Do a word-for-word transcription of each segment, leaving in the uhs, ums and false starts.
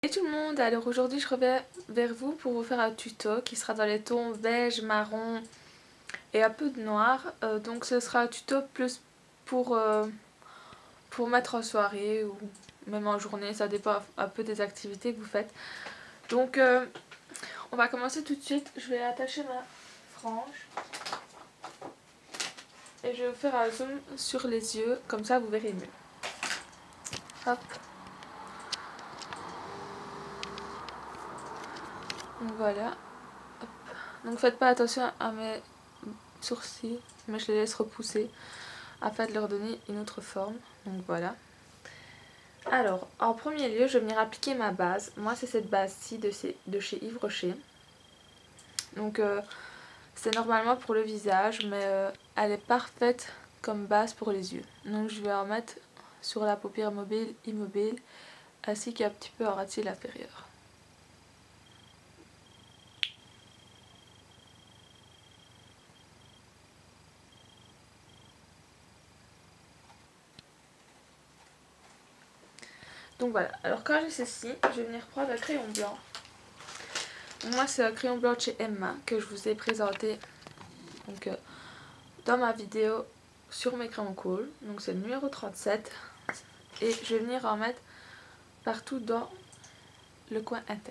Et tout le monde, alors aujourd'hui je reviens vers vous pour vous faire un tuto qui sera dans les tons beige, marron et un peu de noir. Euh, donc ce sera un tuto plus pour, euh, pour mettre en soirée ou même en journée, ça dépend un peu des activités que vous faites. Donc euh, on va commencer tout de suite, je vais attacher ma frange et je vais vous faire un zoom sur les yeux, comme ça vous verrez mieux. Hop. Donc voilà. Hop. Donc faites pas attention à mes sourcils, mais je les laisse repousser afin de leur donner une autre forme. Donc voilà. Alors, en premier lieu, je vais venir appliquer ma base. Moi, c'est cette base-ci de, de chez Yves Rocher. Donc, euh, c'est normalement pour le visage, mais euh, elle est parfaite comme base pour les yeux. Donc, je vais en mettre sur la paupière mobile, immobile, ainsi qu'un petit peu en ratil inférieur. Donc voilà, alors quand j'ai ceci, je vais venir prendre un crayon blanc. Moi c'est un crayon blanc de chez Emma que je vous ai présenté donc, euh, dans ma vidéo sur mes crayons cool. Donc c'est le numéro trente-sept. Et je vais venir en mettre partout dans le coin interne.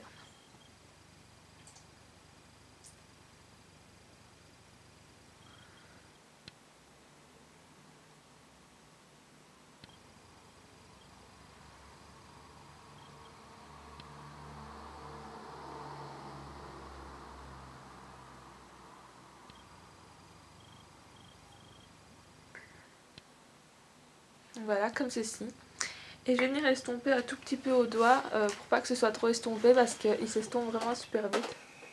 Voilà, comme ceci. Et je vais venir estomper un tout petit peu au doigt euh, pour pas que ce soit trop estompé parce qu'il s'estompe vraiment super vite.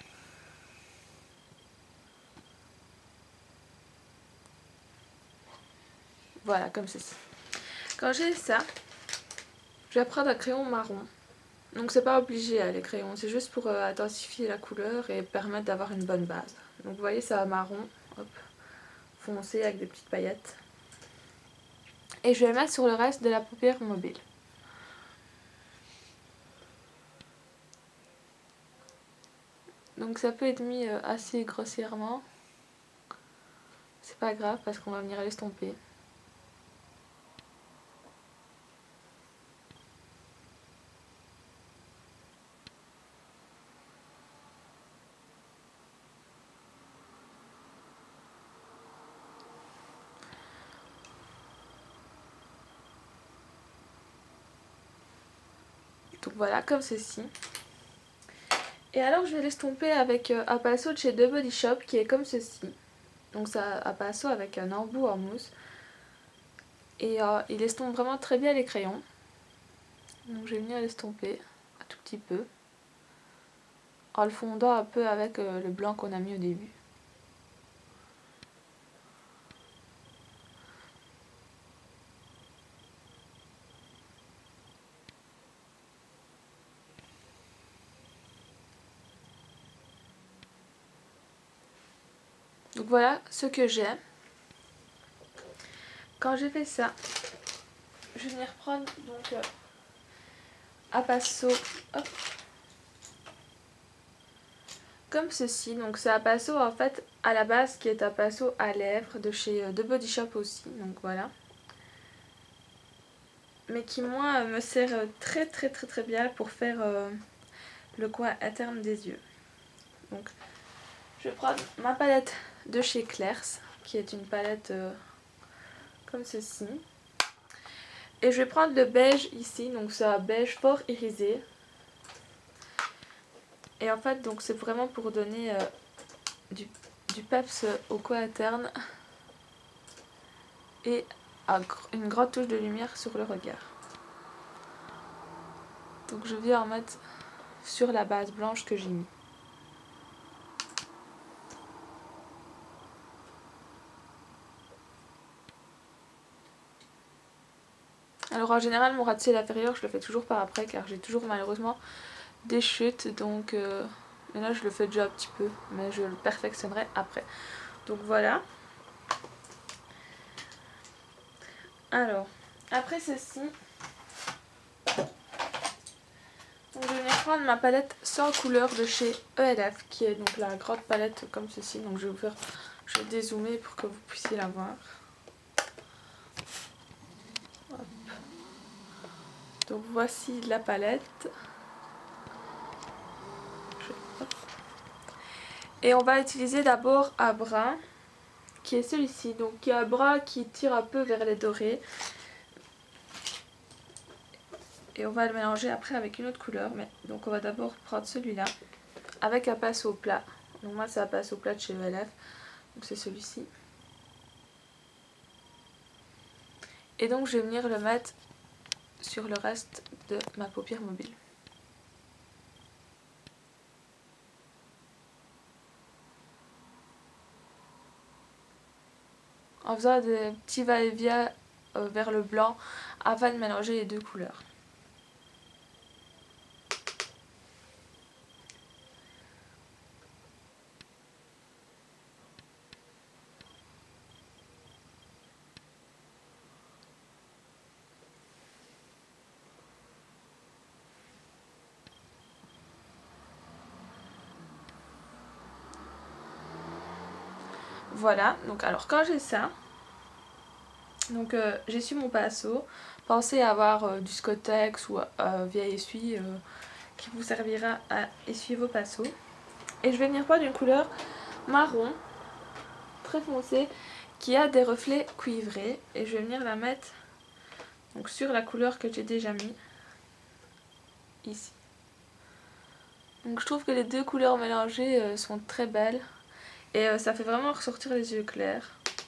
Voilà, comme ceci. Quand j'ai ça, je vais prendre un crayon marron. Donc c'est pas obligé hein, les crayons, c'est juste pour euh, intensifier la couleur et permettre d'avoir une bonne base. Donc vous voyez ça a marron, hop, foncé avec des petites paillettes. Et je vais le mettre sur le reste de la paupière mobile. Donc ça peut être mis euh, assez grossièrement. C'est pas grave parce qu'on va venir l'estomper. Donc voilà, comme ceci. Et alors je vais l'estomper avec euh, un pinceau de chez The Body Shop qui est comme ceci. Donc c'est un pinceau avec un embout en mousse. Et euh, il estompe vraiment très bien les crayons. Donc je vais venir l'estomper un tout petit peu. En le fondant un peu avec euh, le blanc qu'on a mis au début. Donc voilà ce que j'ai. Quand j'ai fait ça, je vais venir prendre donc euh, un pinceau, hop, comme ceci. Donc c'est un pinceau en fait à la base qui est un pinceau à lèvres de chez euh, The Body Shop aussi. Donc voilà. Mais qui moi me sert très très très très bien pour faire euh, le coin interne des yeux. Donc je vais prendre ma palette de chez Claire's qui est une palette euh, comme ceci. Et je vais prendre le beige ici, donc c'est un beige fort irisé. Et en fait donc c'est vraiment pour donner euh, du, du peps au coin interne et une grande touche de lumière sur le regard. Donc je viens en mettre sur la base blanche que j'ai mis. Alors en général mon ras de cils inférieur je le fais toujours par après car j'ai toujours malheureusement des chutes, donc euh, mais là je le fais déjà un petit peu mais je le perfectionnerai après. Donc voilà. Alors après ceci, donc je vais venir prendre ma palette sans couleur de chez E L F, qui est donc la grande palette comme ceci. Donc je vais vous faire, je vais dézoomer pour que vous puissiez la voir. Hop. Donc voici la palette. Hop. Et on va utiliser d'abord un bras, qui est celui-ci. Donc il y a un bras qui tire un peu vers les dorés. Et on va le mélanger après avec une autre couleur. Mais donc on va d'abord prendre celui-là avec un pinceau plat. Donc moi c'est un pinceau plat de chez E L F. Donc c'est celui-ci. Et donc je vais venir le mettre sur le reste de ma paupière mobile. En faisant des petits va-et-vient euh, vers le blanc afin de mélanger les deux couleurs. Voilà, donc alors quand j'ai ça, donc euh, j'essuie mon pinceau. Pensez à avoir euh, du Scottex ou euh, vieil essuie euh, qui vous servira à essuyer vos pinceaux. Et je vais venir prendre une couleur marron, très foncée, qui a des reflets cuivrés. Et je vais venir la mettre donc, sur la couleur que j'ai déjà mis, ici. Donc je trouve que les deux couleurs mélangées euh, sont très belles. Et euh, ça fait vraiment ressortir les yeux clairs.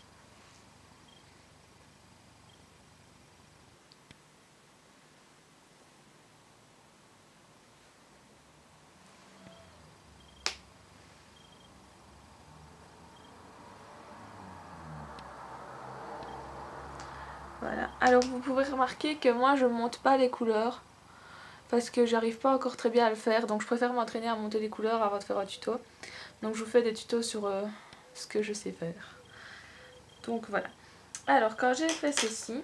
Voilà. Alors vous pouvez remarquer que moi je monte pas les couleurs. Parce que j'arrive pas encore très bien à le faire. Donc je préfère m'entraîner à monter les couleurs avant de faire un tuto. Donc je vous fais des tutos sur euh, ce que je sais faire. Donc voilà. Alors quand j'ai fait ceci,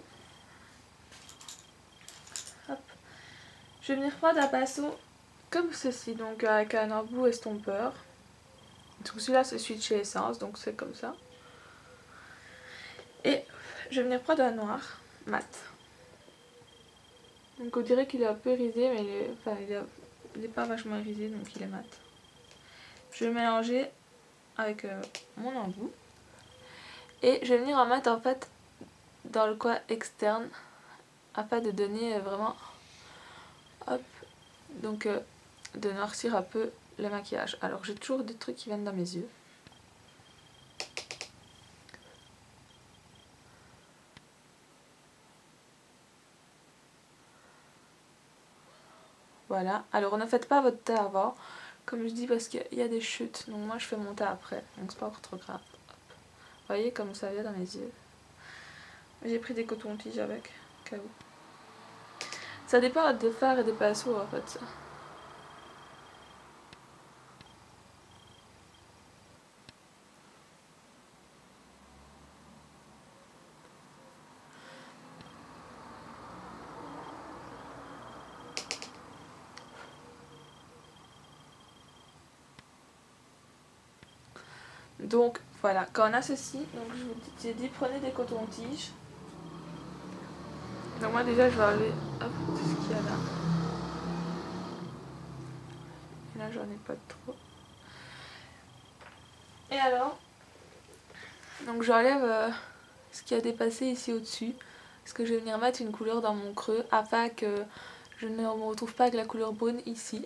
hop, je vais venir prendre un pinceau comme ceci, donc avec un embout estompeur. Donc celui-là c'est celui de chez Essence, donc c'est comme ça. Et je vais venir prendre un noir mat. Donc on dirait qu'il est un peu irisé, mais il est, enfin, il est, il est pas vachement irisé, donc il est mat. Je vais mélanger avec euh, mon embout. Et je vais venir en mettre en fait dans le coin externe afin de donner vraiment, hop, donc euh, de noircir un peu le maquillage. Alors j'ai toujours des trucs qui viennent dans mes yeux. Voilà, alors ne faites pas votre teint avant, comme je dis, parce qu'il y a des chutes, donc moi je fais mon teint après, donc c'est pas encore trop grave. Hop. Vous voyez comme ça vient dans mes yeux. J'ai pris des cotons-tiges avec, au cas où. Ça dépend des fards et des pinceaux en fait. Donc voilà, quand on a ceci, donc je vous ai dit prenez des cotons-tiges. Donc moi déjà je vais enlever hop, tout ce qu'il y a là. Et là j'en ai pas trop. Et alors, donc j'enlève euh, ce qui a dépassé ici au-dessus. Parce que je vais venir mettre une couleur dans mon creux afin que je ne me retrouve pas avec la couleur brune ici.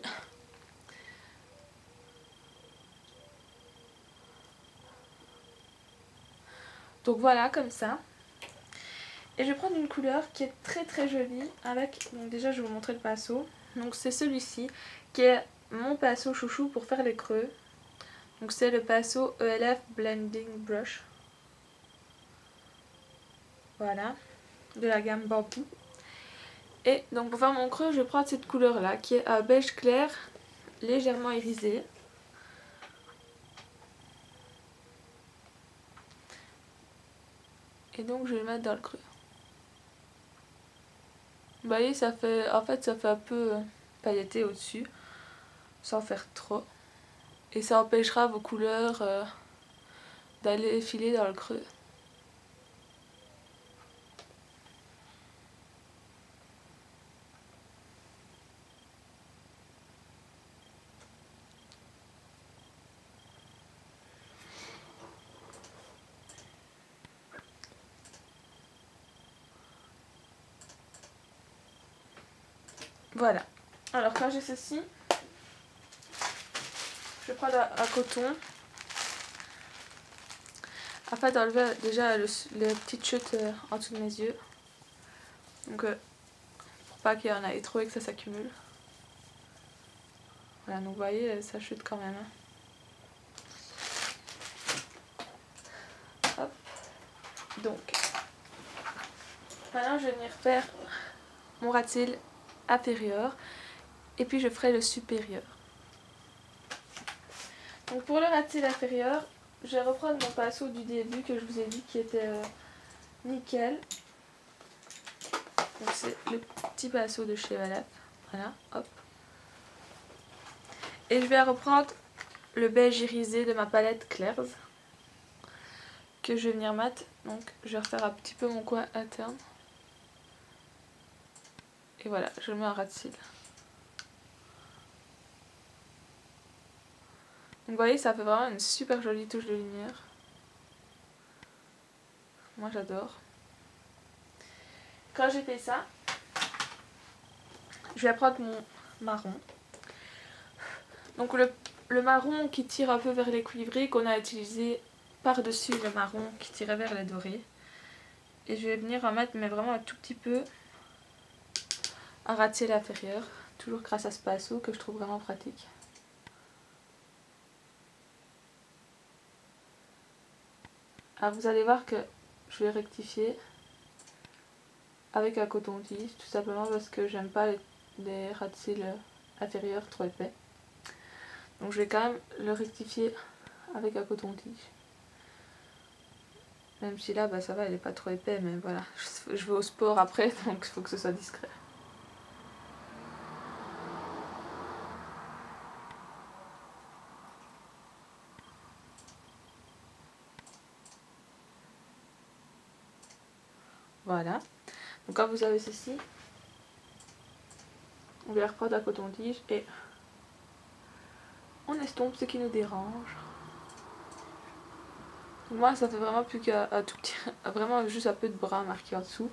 Donc voilà, comme ça. Et je vais prendre une couleur qui est très très jolie avec, donc déjà je vais vous montrer le pinceau. Donc c'est celui-ci qui est mon pinceau chouchou pour faire les creux. Donc c'est le pinceau E L F Blending Brush. Voilà, de la gamme Bamboo. Et donc pour faire mon creux, je vais prendre cette couleur là qui est un beige clair, légèrement irisé. Et donc je vais le mettre dans le creux. Vous voyez, ça fait, en fait ça fait un peu pailleté au-dessus. sans faire trop. Et ça empêchera vos couleurs euh, d'aller filer dans le creux. Voilà. Alors quand j'ai ceci, je vais prendre un, un coton afin d'enlever déjà le, les petites chutes euh, en dessous de mes yeux. Donc euh, pour pas qu'il y en ait trop et que ça s'accumule. Voilà, donc vous voyez, ça chute quand même. Hein. Hop. Donc, maintenant je vais venir faire mon ras-de-cils inférieur et puis je ferai le supérieur. Donc pour le ras-de-cils inférieur, je vais reprendre mon pinceau du début que je vous ai dit qui était euh, nickel. Donc c'est le petit pinceau de chez Valep. Voilà, hop. Et je vais reprendre le beige irisé de ma palette Claire's que je vais venir mat. Donc je vais refaire un petit peu mon coin interne. Et voilà, je le mets en ras-de-cils. Donc vous voyez, ça fait vraiment une super jolie touche de lumière. Moi j'adore. Quand j'ai fait ça, je vais prendre mon marron. Donc le, le marron qui tire un peu vers les cuivrés qu'on a utilisé par-dessus le marron qui tirait vers les dorés. Et je vais venir en mettre mais vraiment un tout petit peu en ras-de-cils inférieur. Toujours grâce à ce pinceau que je trouve vraiment pratique. Alors vous allez voir que je vais rectifier avec un coton-tige, tout simplement parce que j'aime pas les, les ras-de-cils inférieurs trop épais. Donc je vais quand même le rectifier avec un coton-tige. Même si là, bah, ça va, il est pas trop épais, mais voilà, je, je vais au sport après, donc il faut que ce soit discret. Voilà. Donc quand vous avez ceci, on va reprendre un coton-tige et on estompe ce qui nous dérange. Moi, ça fait vraiment plus qu'un tout petit, vraiment juste un peu de brun marqué en dessous.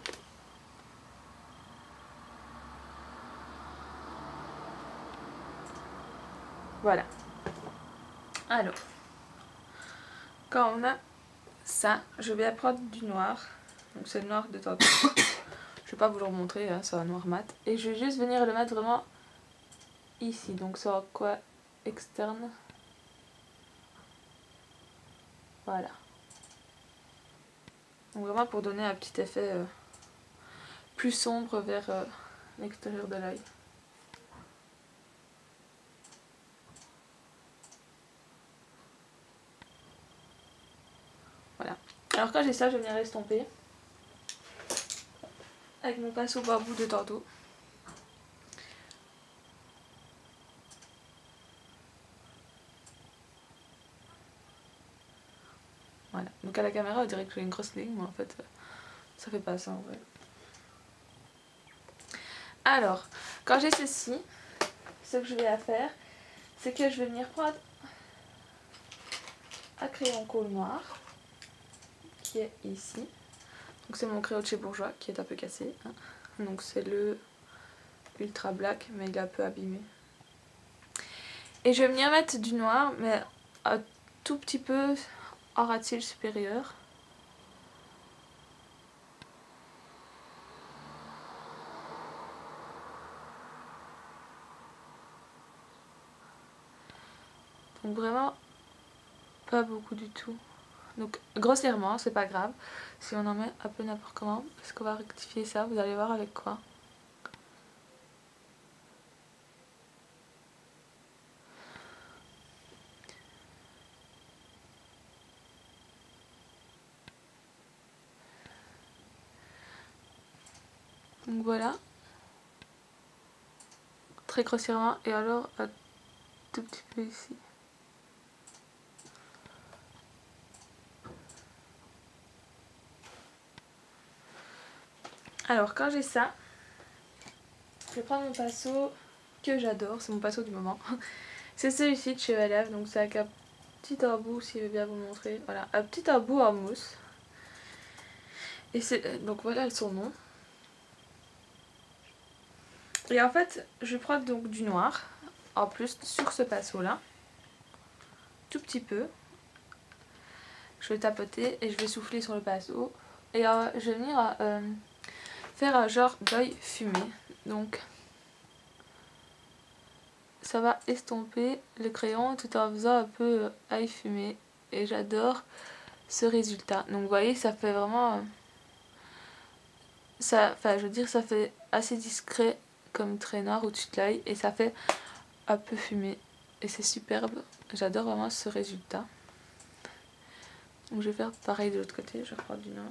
Voilà. Alors, quand on a ça, je vais prendre du noir. Donc c'est le noir de tantôt. Je vais pas vous le remontrer, hein, c'est un noir mat. Et je vais juste venir le mettre vraiment ici. Donc sur un coin externe. Voilà. Donc vraiment pour donner un petit effet euh, plus sombre vers euh, l'extérieur de l'œil. Voilà. Alors quand j'ai ça, je vais venir estomper avec mon pinceau bambou de tantôt. Voilà. Donc à la caméra, on dirait que j'ai une grosse ligne, mais en fait, ça fait pas ça en vrai. Alors, quand j'ai ceci, ce que je vais faire, c'est que je vais venir prendre un crayon colle noir qui est ici. Donc c'est mon crayon de chez Bourjois qui est un peu cassé. Hein. Donc c'est le Ultra Black, mais il est un peu abîmé. Et je vais venir mettre du noir, mais un tout petit peu en ras-de-cils supérieur. Donc vraiment pas beaucoup du tout. Donc grossièrement, c'est pas grave si on en met un peu n'importe comment, parce qu'on va rectifier ça, vous allez voir avec quoi. Donc voilà, très grossièrement, et alors un tout petit peu ici. Alors quand j'ai ça, je vais prendre mon pinceau que j'adore, c'est mon pinceau du moment. C'est celui-ci de chez Elef, donc c'est avec un petit embout, si je veux bien vous montrer. Voilà, un petit embout en mousse. Et c'est donc voilà son nom. Et en fait, je prends donc du noir en plus sur ce pinceau là, tout petit peu. Je vais tapoter et je vais souffler sur le pinceau. Et euh, je vais venir euh, faire un genre d'œil fumé. Donc ça va estomper le crayon tout en faisant un peu œil fumé. Et j'adore ce résultat. Donc vous voyez, ça fait vraiment... Euh, ça, enfin je veux dire, ça fait assez discret comme trait noir au-dessus de l'œil. Et ça fait un peu fumé. Et c'est superbe. J'adore vraiment ce résultat. Donc je vais faire pareil de l'autre côté. Je prends du noir.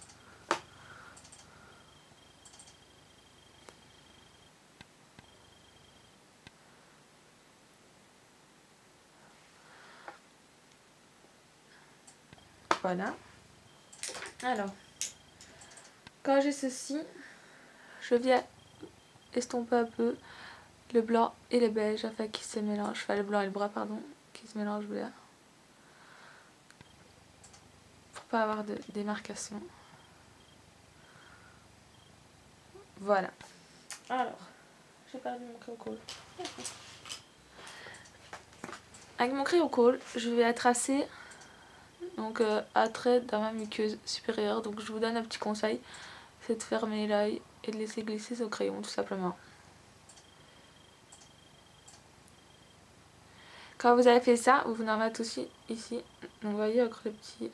Voilà. Alors, quand j'ai ceci, je viens estomper un peu le blanc et le beige afin qu'ils se mélangent. Enfin, le blanc et le brun, pardon, qui se mélangent bien. Pour pas avoir de démarcation. Voilà. Alors, j'ai perdu mon crayon colle. Avec mon crayon colle, je vais tracer donc euh, un trait dans ma muqueuse supérieure. Donc je vous donne un petit conseil, c'est de fermer l'œil et de laisser glisser ce crayon tout simplement. Quand vous avez fait ça, vous en mettez aussi ici. Donc vous voyez encore le petit,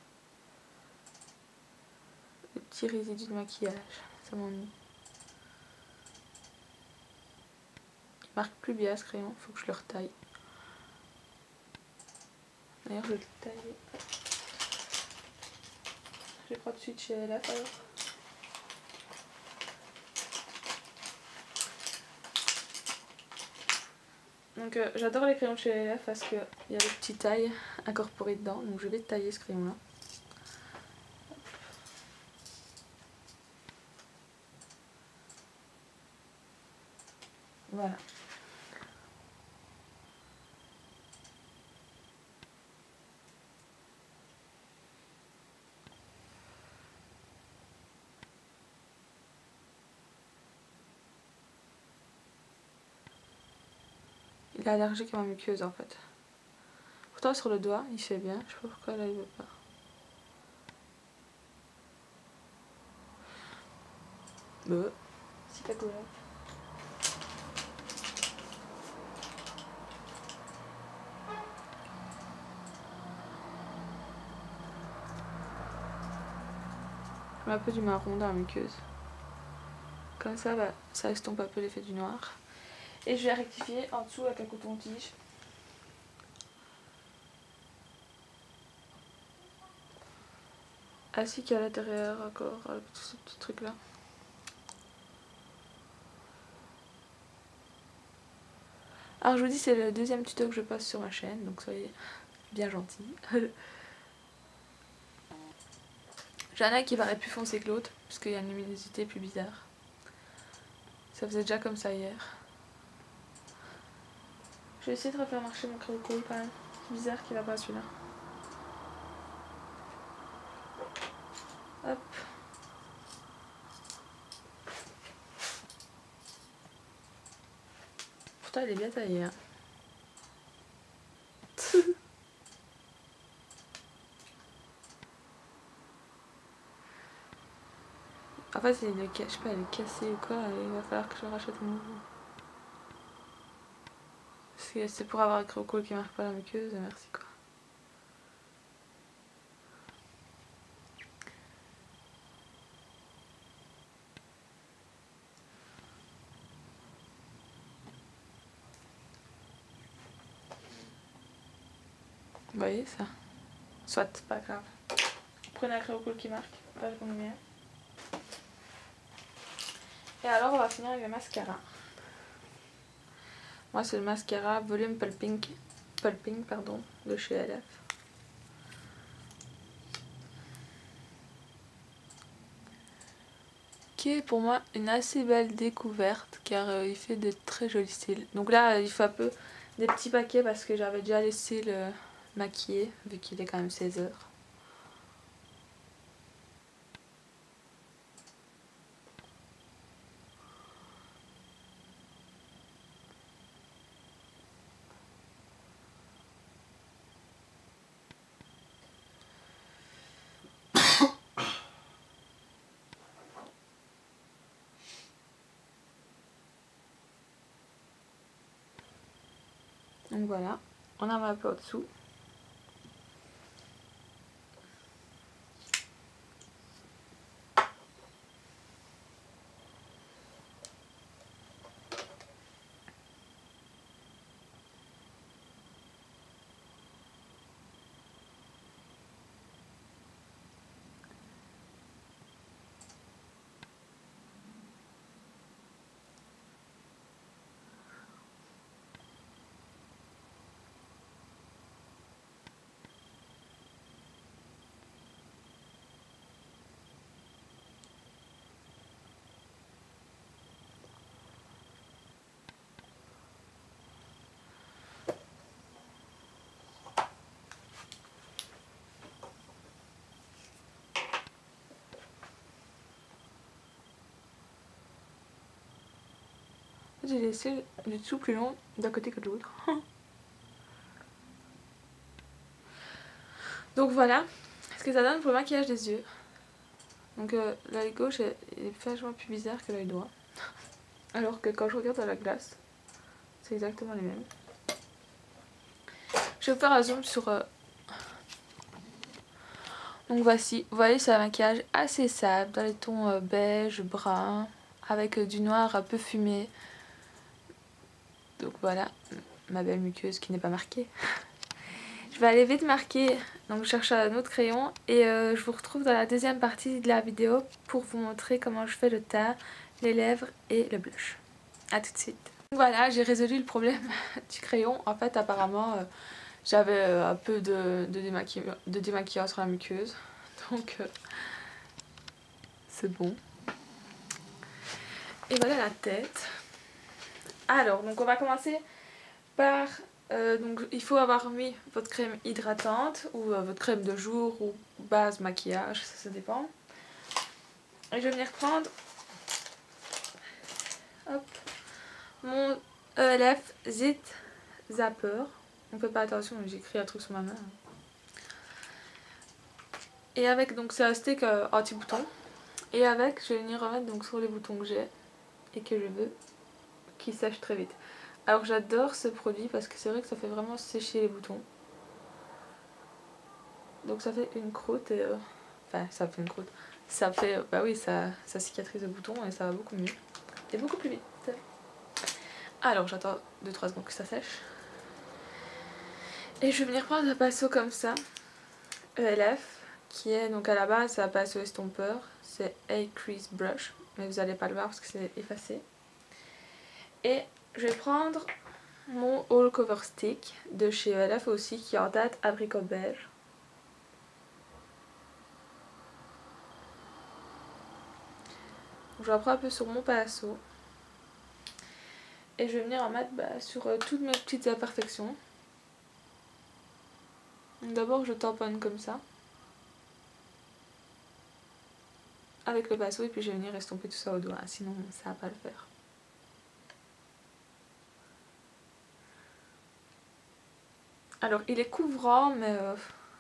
le petit résidu de maquillage. Ça m'ennuie. Il marque plus bien ce crayon, il faut que je le retaille. D'ailleurs je vais le tailler. Je vais prendre tout de suite chez Elef alors. Donc euh, j'adore les crayons de chez Elef parce qu'il y a le petit taille incorporé dedans. Donc je vais tailler ce crayon là. Voilà. Il est allergique à ma muqueuse en fait. Pourtant sur le doigt il fait bien, je sais pas pourquoi là il veut pas. Bah. C'est pas cool. Je mets un peu du marron dans la muqueuse. Comme ça, bah, ça estompe un peu l'effet du noir. Et je vais rectifier en dessous avec un coton-tige. Ainsi qu'à l'intérieur encore, avec tous ces petits trucs là. Alors je vous dis, c'est le deuxième tuto que je poste sur ma chaîne, donc soyez bien gentils. J'en ai un qui paraît plus foncé que l'autre, parce qu'il y a une luminosité plus bizarre. Ça faisait déjà comme ça hier. Je vais essayer de refaire marcher mon crayon colle quand même. C'est bizarre qu'il va pas celui-là. Hop. Pourtant il est bien taillé. Hein. En fait, il est, je sais pas, il est cassé ou quoi, et il va falloir que je rachète un nouveau. C'est pour avoir un crayon colle qui marque pas la muqueuse, merci quoi. Vous voyez ça? Soit, pas grave. Prenez un crayon colle qui marque, pas de lumière. Et alors on va finir avec le mascara. Moi c'est le mascara Volume Pulping, Pulping pardon, de chez L F. Qui est pour moi une assez belle découverte car euh, il fait de très jolis cils. Donc là il faut un peu des petits paquets parce que j'avais déjà les cils euh, maquillés vu qu'il est quand même seize heures. Donc voilà, on en met un peu au-dessous. J'ai les cils du dessous plus longs d'un côté que de l'autre. Donc voilà ce que ça donne pour le maquillage des yeux. Donc euh, l'œil gauche est, est vachement plus bizarre que l'œil droit. Alors que quand je regarde à la glace, c'est exactement les mêmes. Je vais vous faire un zoom sur... Euh... Donc voici, vous voyez c'est un maquillage assez sable, dans les tons euh, beige, brun, avec euh, du noir un peu fumé. Donc voilà, ma belle muqueuse qui n'est pas marquée. Je vais aller vite marquer, donc je cherche un autre crayon et euh, je vous retrouve dans la deuxième partie de la vidéo pour vous montrer comment je fais le teint, les lèvres et le blush. A tout de suite. Voilà, j'ai résolu le problème du crayon. En fait apparemment euh, j'avais euh, un peu de, de, démaqui de démaquillant sur la muqueuse, donc euh, c'est bon. Et voilà la tête. Alors, donc on va commencer par... Euh, donc il faut avoir mis votre crème hydratante ou euh, votre crème de jour ou base maquillage, ça, ça dépend. Et je vais venir prendre hop, mon E L F Zit Zapper. On fait pas attention, j'ai écrit un truc sur ma main. Et avec, donc c'est un stick euh, anti-bouton. Et avec, je vais venir remettre donc sur les boutons que j'ai et que je veux qui sèchent très vite. Alors j'adore ce produit parce que c'est vrai que ça fait vraiment sécher les boutons. Donc ça fait une croûte et... Euh... Enfin ça fait une croûte. Ça fait... Euh, bah oui ça, ça cicatrise le bouton et ça va beaucoup mieux. Et beaucoup plus vite. Alors j'attends deux trois secondes que ça sèche. Et je vais venir prendre un pinceau comme ça. E L F. Qui est donc à la base c'est un pinceau estompeur. C'est A Crease Brush. Mais vous n'allez pas le voir parce que c'est effacé. Et je vais prendre mon All Cover Stick de chez E L F aussi qui est en date abricot beige. Je vais prendre un peu sur mon pinceau. Et je vais venir en mettre bah, sur euh, toutes mes petites imperfections. D'abord je tamponne comme ça. Avec le pinceau et puis je vais venir estomper tout ça au doigt. Sinon ça va pas le faire. Alors il est couvrant mais... Euh...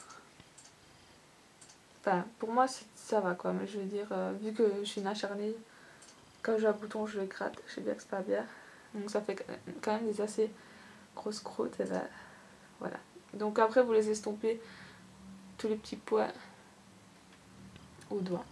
Enfin pour moi ça va quoi. Mais je veux dire euh, vu que je suis une acharnée. Quand j'ai un bouton je le gratte. Je sais bien que c'est pas bien. Donc ça fait quand même des assez grosses croûtes. Et ben voilà. Donc après vous les estompez tous les petits points au doigt.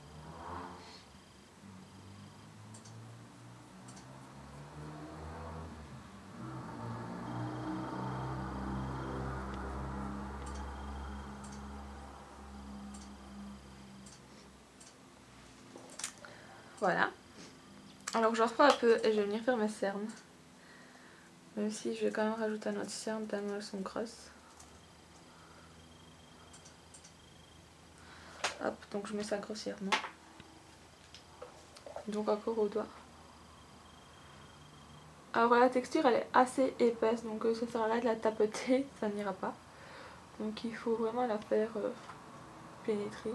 Voilà. Alors je reprends un peu et je vais venir faire mes cernes. Même si je vais quand même rajouter un anti-cerne tellement elles sont grosses. Hop, donc je mets ça grossièrement. Donc encore au doigt. Alors la texture elle est assez épaisse, donc ça sert à rien de la tapoter, ça n'ira pas. Donc il faut vraiment la faire euh, pénétrer.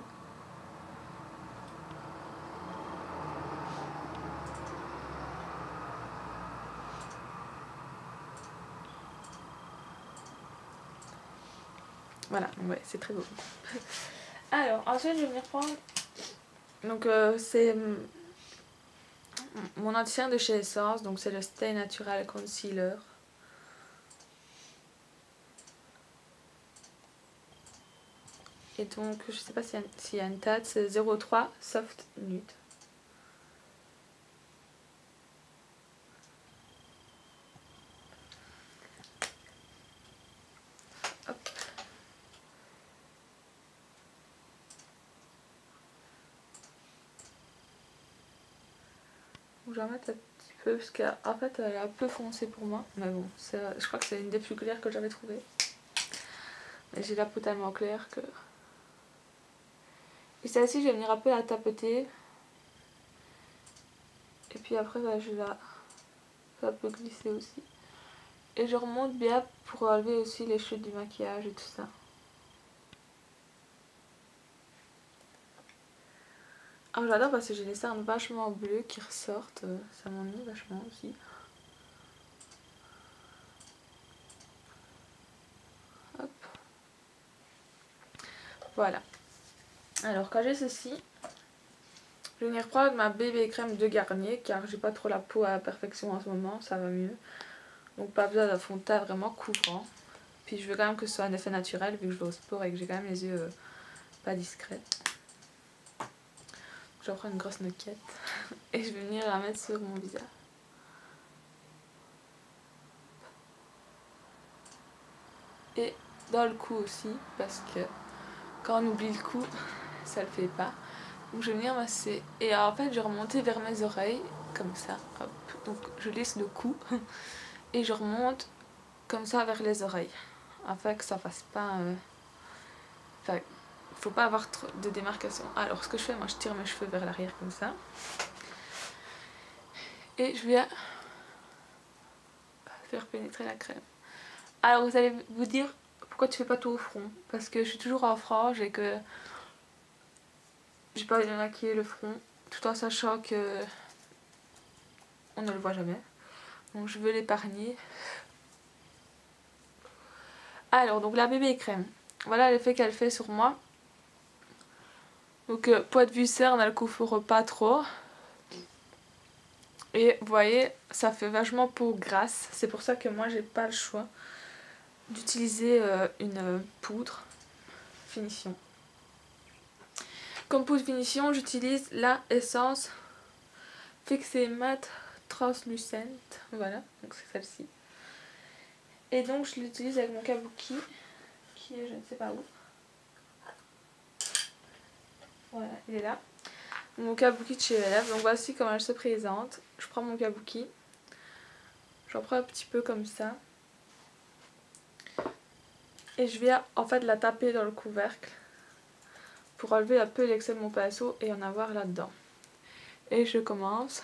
Voilà, ouais, c'est très beau. Alors ensuite je vais venir prendre, donc euh, c'est mon anti-cerne de chez Essence, donc c'est le Stay Natural Concealer. Et donc je sais pas s'il y, y a une date, c'est zéro trois Soft Nude. Hop. Je vais en mettre un petit peu parce qu'en fait elle est un peu foncée pour moi. Mais bon, je crois que c'est une des plus claires que j'avais trouvées. Mais j'ai la peau tellement claire que... Et celle-ci je vais venir un peu la tapoter. Et puis après bah, je la... ça peut glisser aussi. Et je remonte bien pour enlever aussi les chutes du maquillage et tout ça. Alors j'adore parce que j'ai des cernes vachement bleues qui ressortent. Ça m'ennuie vachement aussi. Hop. Voilà. Alors quand j'ai ceci, je vais venir prendre ma B B crème de Garnier car j'ai pas trop la peau à la perfection en ce moment, ça va mieux. Donc pas besoin d'un fond de teint vraiment couvrant. Puis je veux quand même que ce soit un effet naturel vu que je vais au sport et que j'ai quand même les yeux euh, pas discrets. Je vais prendre une grosse noquette et je vais venir la mettre sur mon visage. Et dans le cou aussi parce que quand on oublie le cou, ça le fait pas. Donc je vais venir masser. Et en fait je vais remonter vers mes oreilles comme ça. Hop. Donc je laisse le cou et je remonte comme ça vers les oreilles. Afin que ça fasse pas... Euh... Enfin, faut pas avoir trop de démarcation. Alors ce que je fais, moi je tire mes cheveux vers l'arrière comme ça. Et je viens faire pénétrer la crème. Alors vous allez vous dire, pourquoi tu fais pas tout au front? Parce que je suis toujours en frange et que j'ai pas envie de maquiller le front. Tout en sachant que on ne le voit jamais. Donc je veux l'épargner. Alors donc la B B crème. Voilà l'effet qu'elle fait sur moi. Donc euh, point de vue cerne, elle couvre pas trop. Et vous voyez, ça fait vachement peau grasse. C'est pour ça que moi j'ai pas le choix d'utiliser euh, une poudre finition. Comme poudre finition, j'utilise la Essence Fixée Matte Translucente. Voilà, donc c'est celle-ci. Et donc je l'utilise avec mon kabuki, qui est je ne sais pas où. Voilà, il est là. Mon kabuki de chez L F. Donc voici comment elle se présente. Je prends mon kabuki. J'en prends un petit peu comme ça. Et je viens en fait la taper dans le couvercle pour enlever un peu l'excès de mon pinceau et en avoir là-dedans. Et je commence.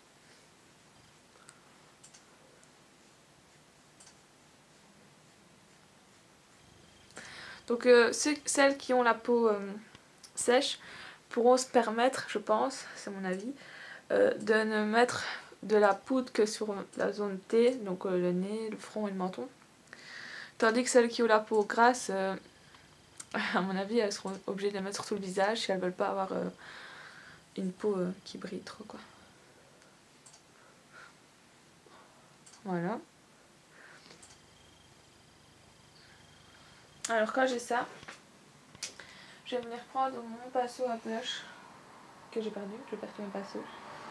Donc euh, ceux, celles qui ont la peau euh, sèche pourront se permettre, je pense, c'est mon avis, euh, de ne mettre de la poudre que sur la zone T, donc euh, le nez, le front et le menton. Tandis que celles qui ont la peau grasse, euh, à mon avis, elles seront obligées de la mettre sur tout le visage si elles veulent pas avoir euh, une peau euh, qui brille trop, quoi. Voilà. Alors quand j'ai ça, je vais venir prendre mon pinceau à blush que j'ai perdu, j'ai perdu mon pinceau.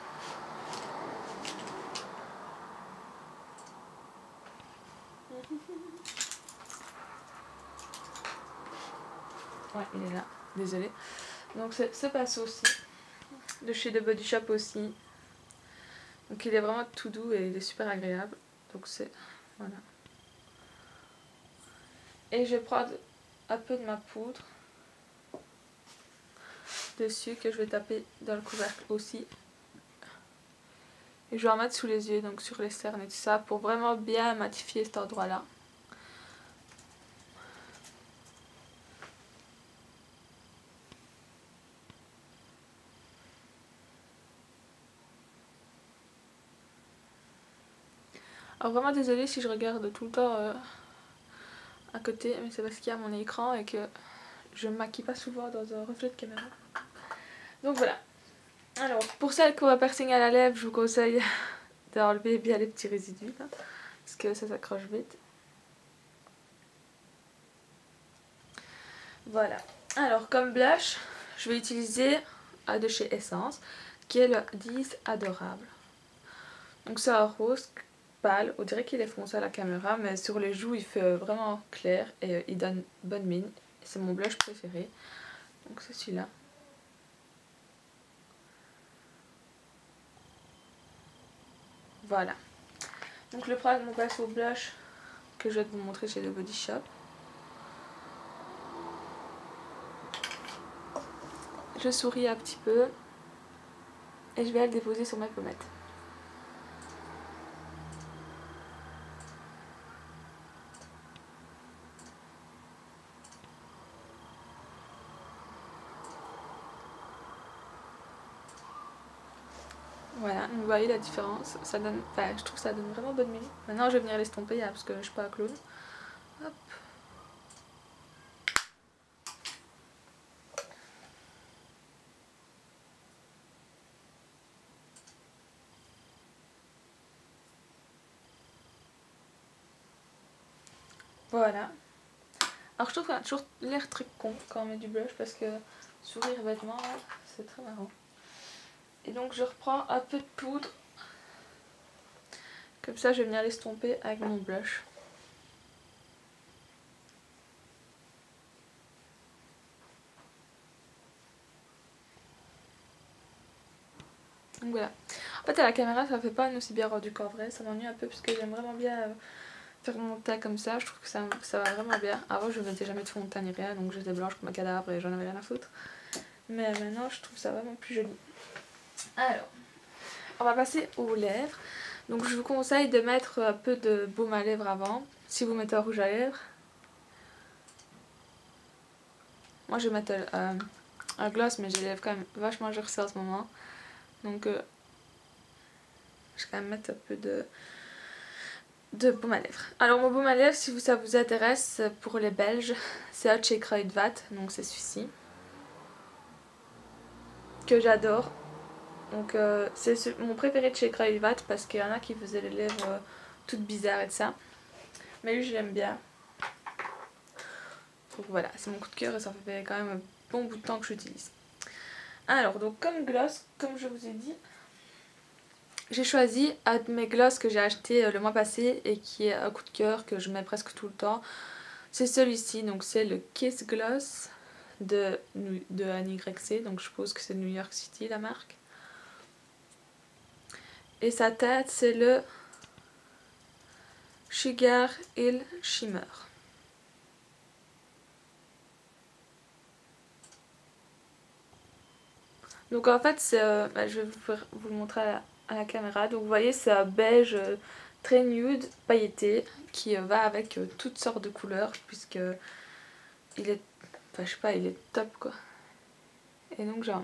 Ouais, il est là, désolée. Donc c'est ce pinceau aussi, de chez The Body Shop aussi. Donc il est vraiment tout doux et il est super agréable. Donc c'est Voilà. Et je vais prendre un peu de ma poudre dessus que je vais taper dans le couvercle aussi. Et je vais en mettre sous les yeux, donc sur les cernes et tout ça, pour vraiment bien matifier cet endroit-là. Alors vraiment désolée si je regarde tout le temps euh, à côté, mais c'est parce qu'il y a mon écran et que je me maquille pas souvent dans un reflet de caméra. Donc voilà. Alors pour celles qui ont un piercing à la lèvre, je vous conseille d'enlever bien les petits résidus là, parce que ça s'accroche vite. Voilà. Alors comme blush, je vais utiliser un de chez Essence, qui est le dix Adorable. Donc c'est un rose pâle, on dirait qu'il est foncé à la caméra, mais sur les joues il fait vraiment clair et il donne bonne mine. C'est mon blush préféré, donc c'est celui-là. Voilà. Donc le produit, on passe au blush que je vais vous montrer chez le Body Shop. Je souris un petit peu et je vais le déposer sur mes pommettes. Voilà, donc vous voyez la différence, ça donne, enfin, je trouve que ça donne vraiment bonne mine. Maintenant je vais venir l'estomper parce que je suis pas un clown. Hop. Voilà. Alors je trouve qu'on a toujours l'air très con quand on met du blush parce que sourire bêtement, c'est très marrant. Et donc je reprends un peu de poudre. Comme ça je vais venir l'estomper avec mon blush. Donc voilà. En fait à la caméra ça fait pas un aussi bien rendu qu'en vrai, ça m'ennuie un peu parce que j'aime vraiment bien euh, faire mon teint comme ça, je trouve que ça, ça va vraiment bien. Avant je mettais jamais de fond de teint ni rien, donc j'étais blanche comme un cadavre et j'en avais rien à foutre. Mais maintenant je trouve ça vraiment plus joli. Alors, on va passer aux lèvres. Donc je vous conseille de mettre un peu de baume à lèvres avant, si vous mettez un rouge à lèvres. Moi je vais mettre euh, un gloss mais j'ai les lèvres quand même vachement gercées en ce moment. Donc euh, je vais quand même mettre un peu de, de baume à lèvres. Alors mon baume à lèvres, si ça vous intéresse, pour les Belges, c'est un chez Kruidvat, donc c'est celui-ci. Que j'adore. Donc euh, c'est mon préféré de chez Kruidvat parce qu'il y en a qui faisaient les lèvres euh, toutes bizarres et de ça. Mais lui je l'aime bien. Donc voilà, c'est mon coup de cœur et ça fait quand même un bon bout de temps que j'utilise. Alors donc comme gloss, comme je vous ai dit, j'ai choisi un de mes gloss que j'ai acheté le mois passé et qui est un coup de cœur que je mets presque tout le temps. C'est celui-ci, donc c'est le Kiss Gloss de, de N Y C, donc je suppose que c'est New York City la marque. Et sa tête c'est le Sugar Hill Shimmer. Donc en fait, euh, bah, je vais vous, vous le montrer à la, à la caméra. Donc vous voyez, c'est un beige euh, très nude, pailleté, qui euh, va avec euh, toutes sortes de couleurs, puisque il est, enfin je sais pas, il est top quoi. Et donc j'en mets.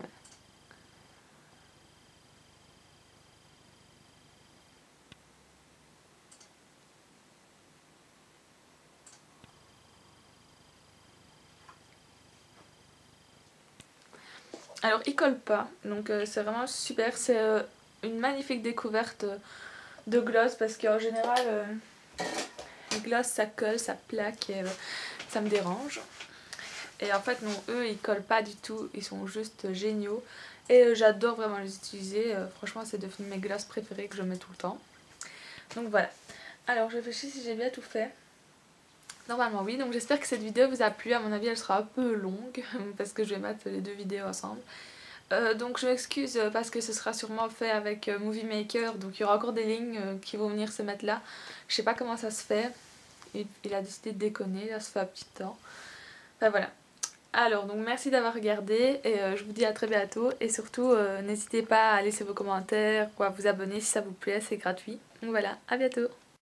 Alors il colle pas, donc euh, c'est vraiment super, c'est euh, une magnifique découverte euh, de gloss parce qu'en général euh, les gloss ça colle, ça plaque et euh, ça me dérange. Et en fait non, eux ils collent pas du tout, ils sont juste géniaux et euh, j'adore vraiment les utiliser, euh, franchement c'est devenu mes gloss préférés que je mets tout le temps. Donc voilà, alors je réfléchis si j'ai bien tout fait. Normalement oui, donc j'espère que cette vidéo vous a plu, à mon avis elle sera un peu longue parce que je vais mettre les deux vidéos ensemble. Euh, donc je m'excuse parce que ce sera sûrement fait avec euh, Movie Maker, donc il y aura encore des lignes euh, qui vont venir se mettre là. Je sais pas comment ça se fait, il, il a décidé de déconner, là ça fait un petit temps. Enfin voilà. Alors donc merci d'avoir regardé et euh, je vous dis à très bientôt et surtout euh, n'hésitez pas à laisser vos commentaires ou à vous abonner si ça vous plaît, c'est gratuit. Donc voilà, à bientôt.